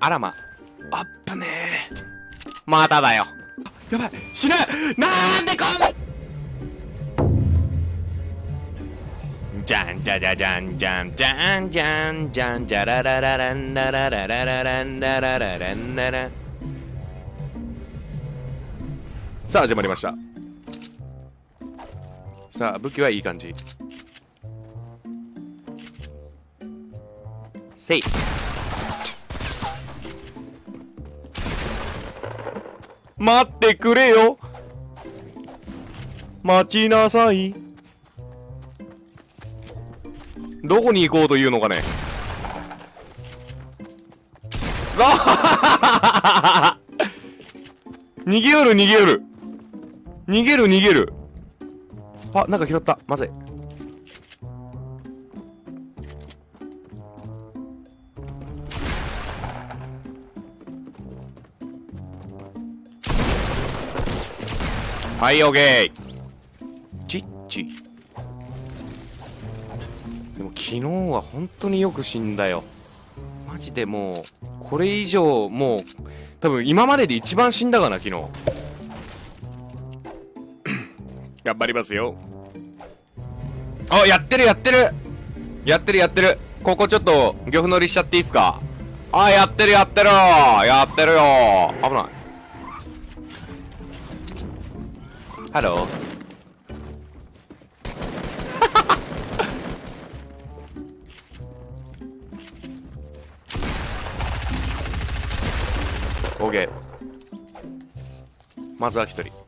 あらま。あっぶねえ。まただよ。やばい。死ぬ。なんでこんな。じゃんじゃじゃじゃんじゃんじゃんじゃんじゃんじゃららららんららららららんららららんらら。さあ始まりました。さあ武器はいい感じ。せい。待ってくれよ。待ちなさい。どこに行こうというのかね。あ逃げよる逃げよる。逃げる逃げる。あ、なんか拾った。まずい。はい、オッケー。チッチ。でも昨日は本当によく死んだよ。マジでもう、これ以上、もう、多分今までで一番死んだかな、昨日。頑張りますよ。あ、やってるやってるやってるやってる。ここちょっと、漁夫乗りしちゃっていいっすか？あ、やってるやってるやってるよ。危ない。ハロー。オーケー。まずは一人。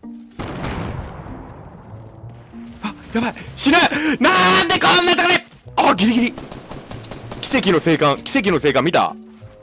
あ、やばい。死ぬ。なんでこんなとこで。あ、ギリギリ。奇跡の生還。奇跡の生還見た？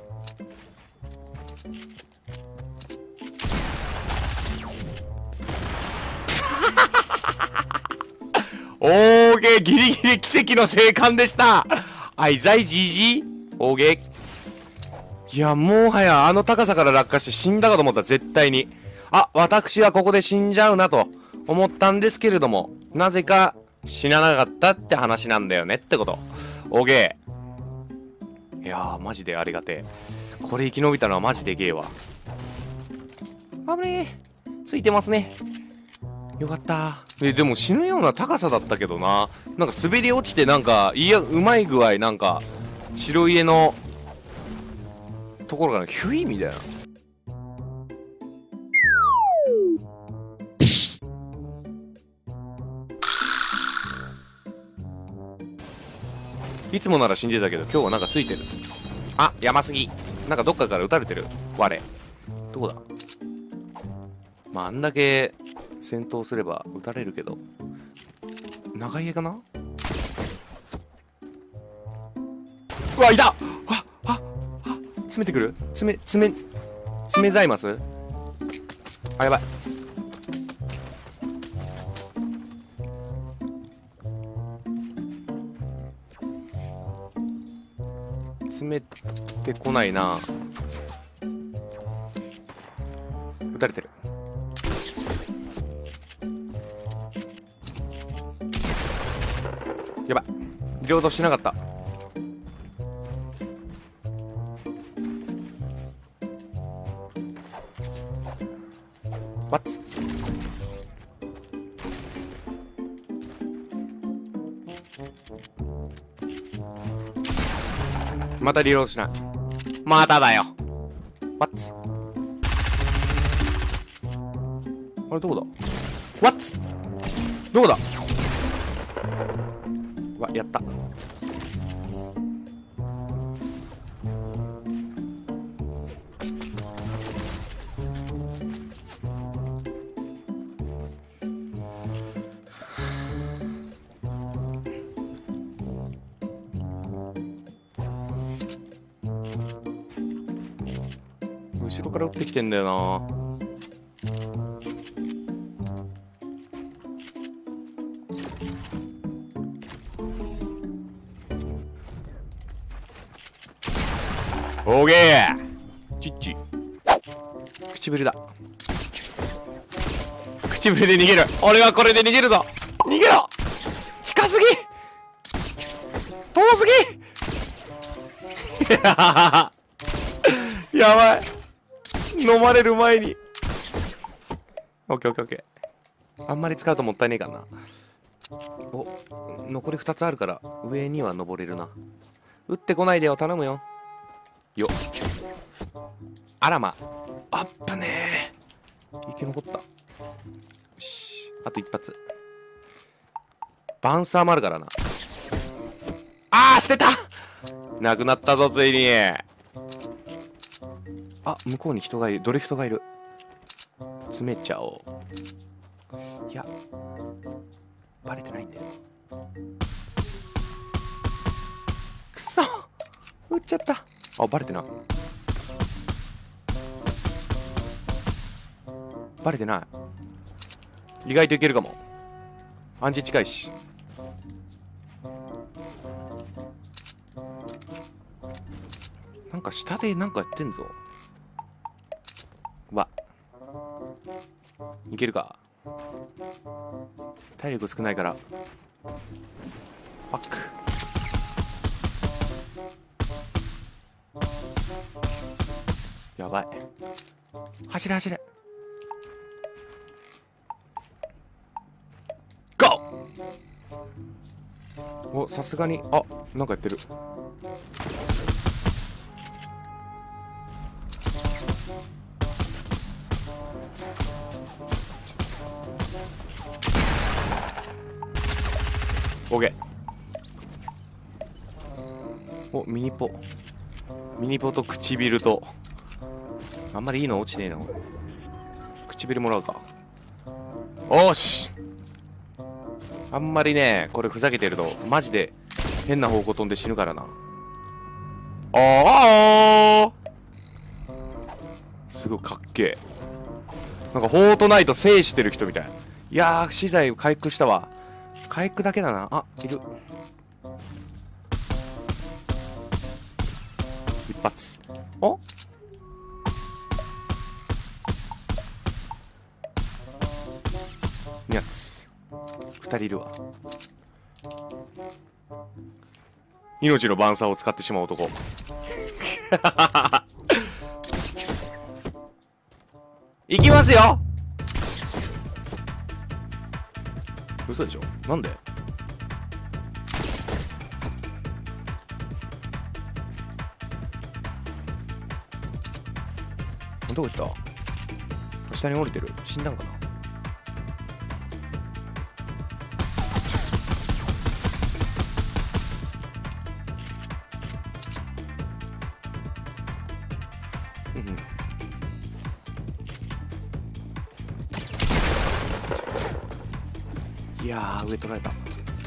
オーケー。ギリギリ奇跡の生還でした。あいざいじいじ。オーケー。いや、もはやあの高さから落下して死んだかと思った、絶対に。あ、私はここで死んじゃうなと思ったんですけれども、なぜか死ななかったって話なんだよねってこと。オーケー。いやー、マジでありがてえ。これ生き延びたのはマジでけえわ。危ねえ。ついてますね。よかった。でも死ぬような高さだったけどな。なんか滑り落ちてなんか、いや、うまい具合なんか、白家の、ところがヒュイみたいな。いつもなら死んでたけど今日はなんかついてる。あ、山杉。なんかどっかから撃たれてる。我。どこだ。まああんだけ戦闘すれば撃たれるけど。長家かな。うわ、いた。詰めてくる。詰めざいます。あ、やばい。詰めてこないな。撃たれてる。やばい。リロードしなかった。ワッツ。またリロードしない。まただよ。ワッツ。あれどこだ。ワッツ。どこだ。わ、やった。後ろから撃ってきてんだよな。オーケー。チッチ。唇だ。唇で逃げる。俺はこれで逃げるぞ。逃げろ。近すぎ。遠すぎ。 やばい。飲まれる前に。オッケーオッケーオッケー。あんまり使うともったいねえからな。お、残り2つあるから上には登れるな。撃ってこないでよ、頼むよ。よっ。あらま。あっぶねえ。生き残った。よし。あと一発。バンサーもあるからな。あー、捨てた。なくなったぞ、ついに。あ、向こうに人がいる。ドリフトがいる。詰めちゃおう。いや、バレてないんだよ。くそ、撃っちゃった。あ、バレてない。バレてない。意外といけるかも。アンチ近いし。なんか下でなんかやってんぞ。わ、いけるか。体力少ないから。ファック。やばい。走れ走れ。ゴー。お、さすがに、あ、なんかやってる。オッケー。お、ミニポ。ミニポと唇と。あんまりいいの落ちねえの。唇もらうか。おーし。あんまりね、これふざけてるとマジで変な方向飛んで死ぬからな。ああ、すごいかっけえ。なんかフォートナイト制してる人みたい。いやー、資材回復したわ。回復だけだな。あ、いる。一発。お、2発。2人いるわ。命のバンサーを使ってしまう男。行きますよ。嘘でしょ。なんで。どこ行った。下に降りてる。死んだんかな。いやー、上取られた。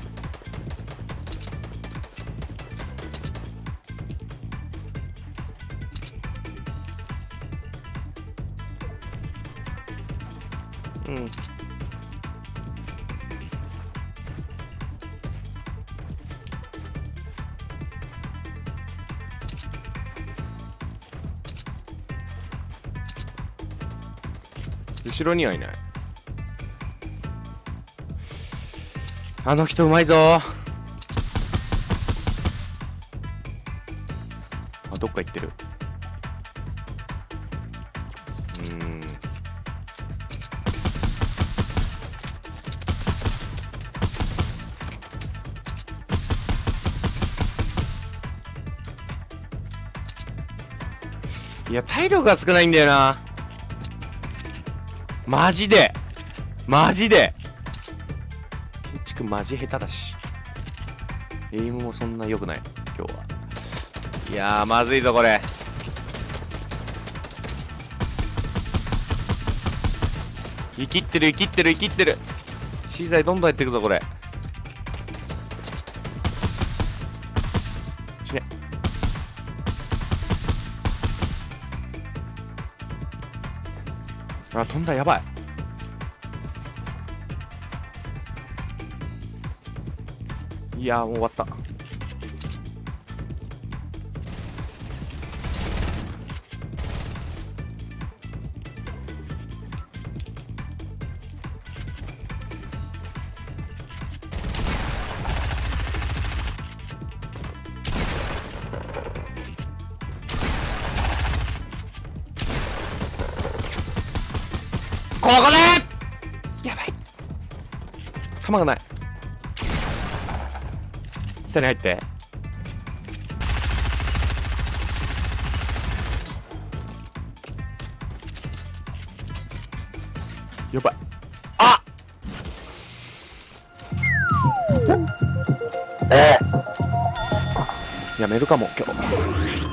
うん。後ろにはいない。あの人うまいぞー。あ、どっか行ってる。いや、体力が少ないんだよな。マジでマジで建築マジ下手だし、エイムもそんな良くない今日は。いやー、まずいぞこれ。生きってる生きってる生きってる。資材どんどんやっていくぞこれ。死ね。あ、飛んだ。やばい。いやー、もう終わった。 こでやばい。弾がない。下に入って。やばい。あやめるかも今日。